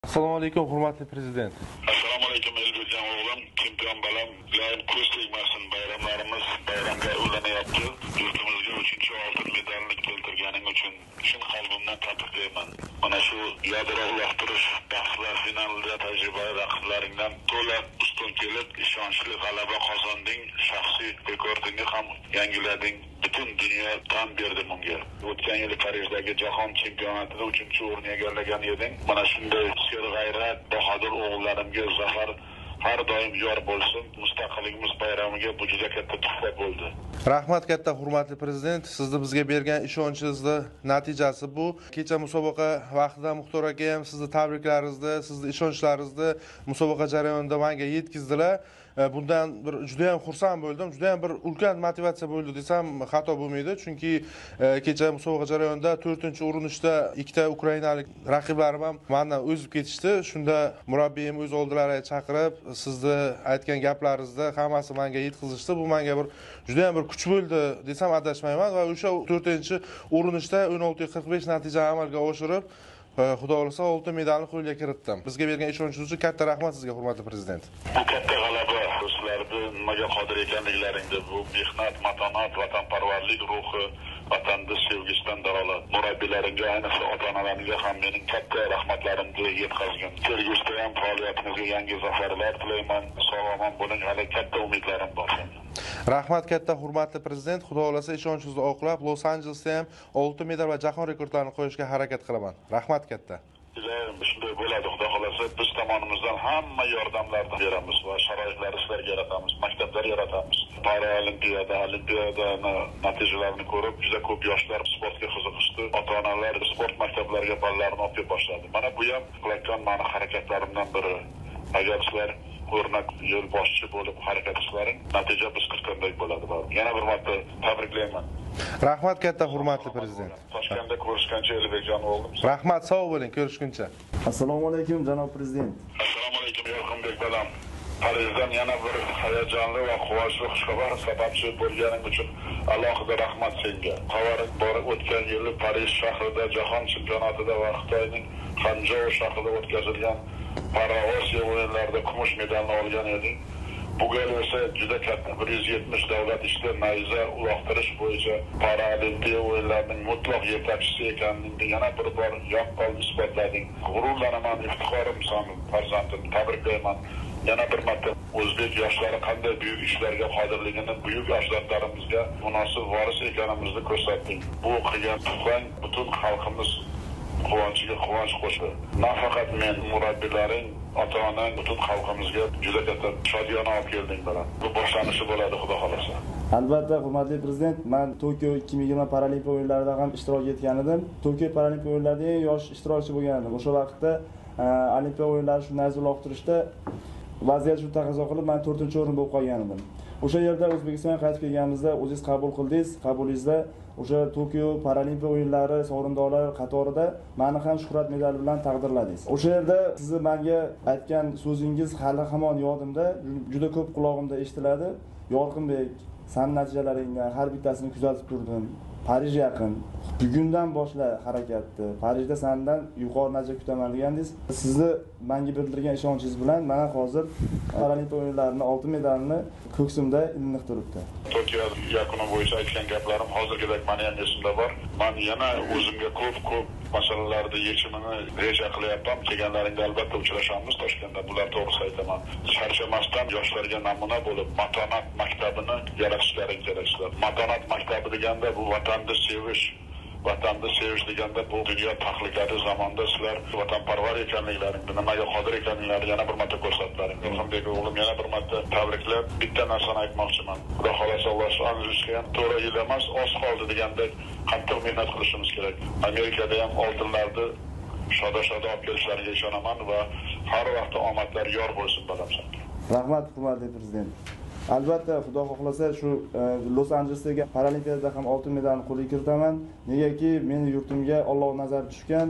Assalomu alaykum, hurmatli prezident. Assalomu alaykum Elbekjon o'g'lim, chempion balam, iloyim ko'z tegmasin, bayramlarimiz bayramga ulanayapti. Yurtimizga 3-chi oltin medalni keltirganing uchun chin qalbimdan tabriklayman. Mana shu yadro uloqtirish bahslar finalida tajribali raqiblaringdan to'la ustun kelib, ishonchli g'alaba qozonding, shaxsiy rekordingni ham yangilading. Butun dunyo tan berdi bunga. O'tgan yil Parijdagi jahon chempionatida 3-o'rinni egallagan eding. Mana shunday serg'ayrat, bahodir o'g'illarimga zafar har doim yor bo'lsin. Mustaqilligimiz bayramiga bu juda katta tuhfa bo'ldi. Rahmat katta, hurmatli prezident. Sizni bizga bergan ishonchingizni natijasi bu. Kecha musobaqa vaqtida Muxtor aka ham sizni tabriklaringizni, sizni ishonchlaringizni musobaqa jarayonida menga yetkazdilar. Bundan juda ham xursand bo'ldim. Juda ham bir ulkan motivatsiya bo'ldi desam xato bo'lmaydi. Chunki kecha musobaqa jarayonida 4-urinishda ikkita ukrainalik raqiblarim ham mendan o'zib ketishdi. Shunda murabbiyim o'z oldilariga chaqirib, sizni aytgan gaplaringizni hammasi menga yetkazishdi. Bu menga bir juda ham bir kuch bo'ldi desam adashmayman va o'sha 4-urinishda 16:45 natija amalga oshirib, Xudo xolasa oltin medalni qo'lga kiritdim. Bizga bergan ishonchingiz uchun katta rahmat sizga, hurmatli prezident. Bu katta g'alaba sizlarni nimaga qodir ekanliklaringda, bu mehnat, matonat, vatanparvarlik ruhi, vatanni sevgisidan dalolat. Murabbiylarimga, ayniqsa ota-onalarimga ham mening katta rahmatlarimni yetkazgan. Kelgusida ham faoliyatimizga yangi zafarlar tilayman. Sog'-omon bo'ling, hali katta umidlarim bor. Rahmat katta, hurmatli prezident. Xudo xolasa ishonchingizni oqlab, Los-Anjelesda ham oltin medal va jahon rekordlarini qo'yishga harakat qilaman. Rahmat katta. Iloyim shunday bo'ladi. Xudo xolasa biz tomonimizdan hamma yordamlarni beramiz va sharoitlarni sizlarga yaratamiz, maktablar yaratamiz. Paraolimpiada, olimpiada natijalarini ko'rib, juda ko'p yoshlar sportga qiziqishdi. Ota-onalar sport maktablariga bolalarni olib boshlaydi. Mana bu ham qilayotgan meni harakatlarimdan biri. Agar sizlar o'rnak yo'l boshchi bo'lib harakat qilsalaring, natija biz kutgandek bo'ladi. Yana bir marta tabriklayman. Rahmat katta, hurmatli prezident. Toshkentda ko'rishgancha Elbekjon o'g'lim. Rahmat, sog' bo'ling, ko'rishguncha. Assalomu alaykum janob prezident. Assalomu alaykum Yorqinbek bolam. Parijdan yana bir hayajonli va quvonchli xushxabar sababchi bo'lganing uchun alohida rahmat senga. Xabaring bor, o'tgan yili Parij shahrida jahon chempionatida va Xitoyning Xanzhou shahrida o'tkazilgan Paraosiyo o'yinlarida kumush medalni olgan eding. Bu gal esa juda katta 170 davlat ishida nayza uloqtirish bo'yicha Paralimpiya o'yinlarining mutlaq yetakchisi ekanligini yana bir bor yaqqol isbotlading. G'ururlanaman, iftixorimsan farzandim, tabriklayman. Yana bir marta o'zbek yoshlari qanday buyuk ishlarga qodirligini, buyuk ajdodlarimizga munosib voris ekanimizni ko'rsatding. Bu qilgan tuhfang butun xalqimiz quvonchiga quvonch qo'shdi. Nafaqat men, murabbiylaring, ota-onang, butun xalqimizga juda katta shodiyona olib kelding bilan. Bu boshlanishi bo'ladi, Xudo xolasa. Albatta, hurmatli prezident, men Tokio 2020 Paralimpiya o'yinlarida ham ishtirok etgan edim. Tokio Paralimpiya o'yinlarida eng yosh ishtirokchi bo'lgan edim. O'sha vaqtda Olimpiya o'yinlari shu nayza uloqtirishda vaziyat shu taqozo qilib, men 4-o'rin bo'lib qolgan edim. O'sha yerda O'zbekistonga qaytib kelganimizda o'zingiz qabul qildingiz. Qabulingizda o'sha Tokio Paralimpiya o'yinlari sovrindorlari qatorida meni ham shuhrat medali bilan taqdirladingiz. O'sha yerda sizni menga aytgan so'zingiz hali hamon yodimda, juda ko'p quloqimda eshitiladi. Yorqinbek, sen natijalaringdan har bittasini kuzatib turdim. Parij yaqin. Bugundan boshla harakatni. Parijda sendan yuqori natija kutaman degandingiz. Sizni menga bildirgan ishonchingiz bilan mana hozir Paralimpiya o'yinlarining oltin medalini ko'ksimda ilinib turibdi. Tokio yakuni bo'yicha aytgan gaplarim hozirgidek meni ham esimda bor. Men yana o'zimga ko'p masalalarni yechimini reja qilyapman. Kelganlaringda albatta uchrashamiz Toshkentda. Bular to'g'risida aytaman. Charchamasdan yoshlarga namuna bo'lib, matonat maktabini yaratishlaring kerak. Matonat maktabi deganda bu vatanni sevish. Vatanni sevish deganda bu dunyo tahlikalar zamonda sizlar vatanparvar ekanliklaringni, nimaga qodir ekanliklaringni yana bir marta ko'rsatdilaring. Yorqinbek o'g'lim, yana bir marta tabriklab, bitta narsani aytmoqchiman. Xudo xolasa Los-Anjelesga ham to'g'ri yil emas, oz qoldi degandek qattiq mehnat qilishimiz kerak. Amerikada ham oltinlarni shoda-shoda olib kelishlariga ishonaman va har vaqt omadlar yor bo'lsin bolam senga. Rahmat, hurmatli prezident. Albatta, Xudo xohlasa shu Los-Anjelesdagi Paralimpiyada ham oltin medalni qo'lga kiritaman. Negaki meni yurtimga Alloh nazar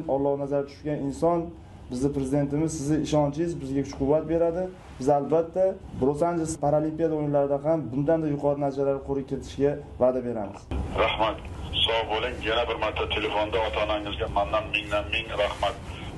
tushgan inson bizning prezidentimiz, sizning ishonchingiz bizga kuch-quvvat beradi. Biz albatta Los-Anjeles Paralimpiyada o'yinlarida ham bundan-da yuqori natijalar qo'lga kiritishga va'da beramiz. Rahmat. Sog' bo'ling. Yana bir marta telefonda ota-onangizga mendan mingdan ming rahmat.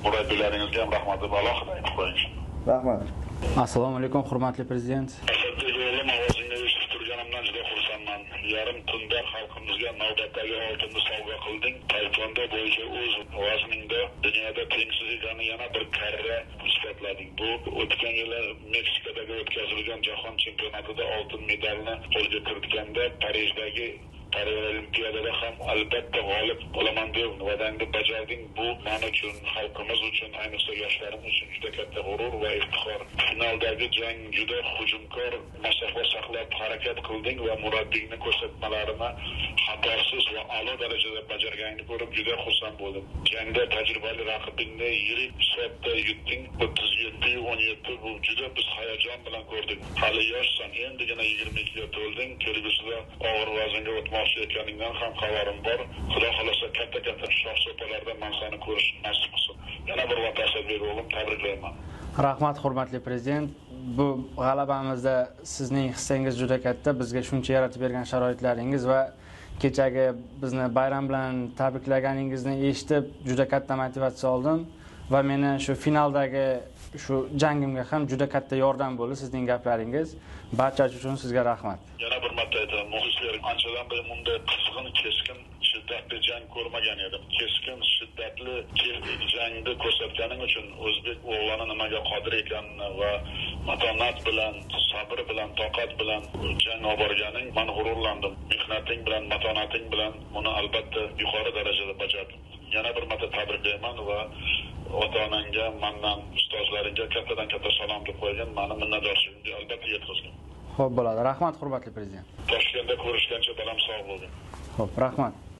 murabbiylaringizga ham rahmat deb alohida aytib qo'ying. Rahmat. Assalomu alaykum, hurmatli prezident. Asadbek o'g'lim, ovozingni eshitib turganimdan juda xursandman. Yarim tunda xalqimizga navbatdagi oltinni sovg'a qilding. Taekvondo bo'yicha o'z vazningda dunyoda tengsiz ekanini yana bir karra isbotlading. Bu o'tgan yili Meksikadagi o'tkazilgan jahon chempionatida oltin medalni qo'lga kiritganda Parijdagi Paralimpiadada ham albatta g'olib bo'laman deb va'dangni bajarding. Bu men uchun, xalqimiz uchun, ayniqsa yoshlarimiz uchun juda katta g'urur va iftixor. Finaldagi jang juda hujumkor, masofa saqlab harakat qilding va murabbiyning ko'rsatmalarini xatosiz va a'lo darajada bajarganingni ko'rib juda xursand bo'ldim. Jangda tajribali raqibingni yirik hisobda yutding. 37-17 bu juda biz hayajon bilan ko'rdik. Hali yoshsan, endigina 22 ga to'lding. Kelgusida og'ir vaznga o'tmoqchi ekaningdan ham xabarim bor. Xudo xolasa katta shoh-so'palarda men seni ko'rish nasib qilsin. Yana bir marta Asadbek o'g'lim, tabriklayman. Rahmat, hurmatli prezident. Bu g'alabamizda sizning hissangiz juda katta. Bizga shuncha yaratib bergan sharoitlaringiz va kechagi bizni bayram bilan tabriklaganingizni eshitib juda katta motivatsiya oldim va meni shu finaldagi shu jangimga ham juda katta yordam bo'ldi sizning gaplaringiz. Barchasi uchun sizga rahmat. Yana bir marta aytaman, muxlislar, anchadan beri bunday qizg'in, keskin, shiddatli jang ko'rmagan edim. Keskin, shiddatli jangni ko'rsatganing uchun o'zbek o'g'loni nimaga qodir ekanini va matonat bilan, sabr bilan, toqat bilan jang olib borganing, men g'ururlandim. Mehnating bilan, matonating bilan buni albatta yuqori darajada bajarding. Yana bir marta tabriklayman va ota-onangga, mendan ustozlaringga kattadan katta salom deb qo'ygan. Meni minnatdorchiligimni albatta yetkazgin. Xo'p bo'ladi. Rahmat, hurmatli prezident. Toshkentda ko'rishgancha balam sog' bo'lgin. Xo'p, rahmat.